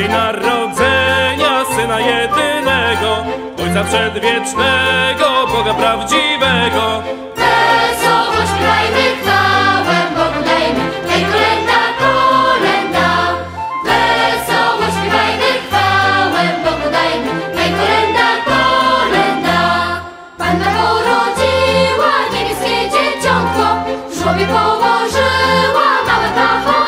dzień narodzenia Syna jedynego, Ojca Przedwiecznego, Boga prawdziwego. Wesoło śpiewajmy, chwałę Bogu dajmy, hej kolęda, kolęda. Wesoło śpiewajmy, chwałę Bogu dajmy, hej kolęda, kolęda. Panna porodziła niebieskie dzieciątko, w żłobie położyła małe pacho.